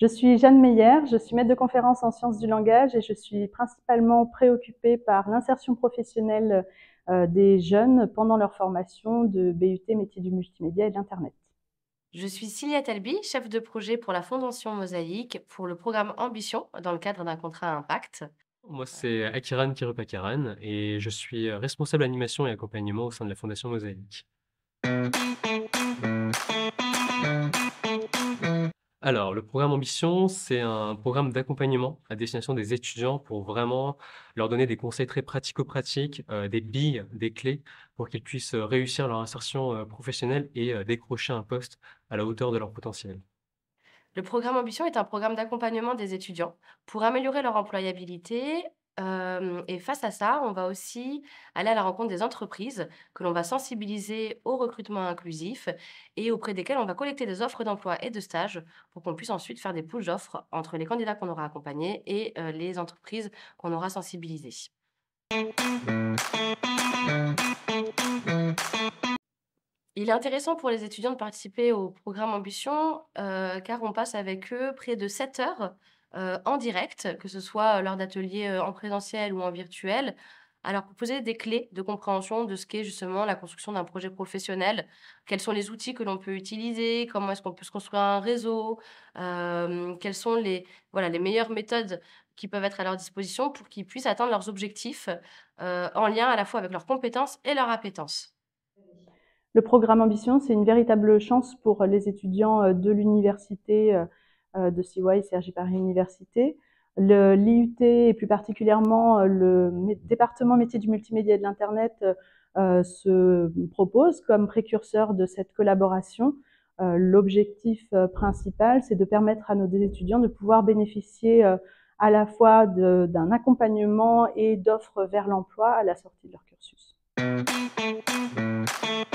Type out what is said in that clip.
Je suis Jeanne Meyer, je suis maître de conférences en sciences du langage et je suis principalement préoccupée par l'insertion professionnelle des jeunes pendant leur formation de BUT métiers du multimédia et de l'Internet. Je suis Cilia Talbi, chef de projet pour la Fondation Mosaïque pour le programme Ambition dans le cadre d'un contrat à impact. Moi, c'est Akiran Kirupakaran et je suis, responsable animation et accompagnement au sein de la Fondation Mosaïque. Alors, le programme Ambition, c'est un programme d'accompagnement à destination des étudiants pour vraiment leur donner des conseils très pratico-pratiques, des billes, des clés pour qu'ils puissent, réussir leur insertion, professionnelle et décrocher un poste à la hauteur de leur potentiel. Le programme Ambition est un programme d'accompagnement des étudiants pour améliorer leur employabilité. Et face à ça, on va aussi aller à la rencontre des entreprises que l'on va sensibiliser au recrutement inclusif et auprès desquelles on va collecter des offres d'emploi et de stage pour qu'on puisse ensuite faire des push d'offres entre les candidats qu'on aura accompagnés et les entreprises qu'on aura sensibilisées. Il est intéressant pour les étudiants de participer au programme Ambition, car on passe avec eux près de 7 heures, en direct, que ce soit lors d'ateliers, en présentiel ou en virtuel, à leur proposer des clés de compréhension de ce qu'est justement la construction d'un projet professionnel. Quels sont les outils que l'on peut utiliser? Comment est-ce qu'on peut se construire un réseau? Quelles sont les meilleures méthodes qui peuvent être à leur disposition pour qu'ils puissent atteindre leurs objectifs, en lien à la fois avec leurs compétences et leurs appétences. Le programme Ambition, c'est une véritable chance pour les étudiants de l'université de CY, Cergy Paris Université. L'IUT et plus particulièrement le département métiers du multimédia et de l'Internet se propose comme précurseur de cette collaboration. L'objectif principal, c'est de permettre à nos étudiants de pouvoir bénéficier à la fois d'un accompagnement et d'offres vers l'emploi à la sortie de leur cursus.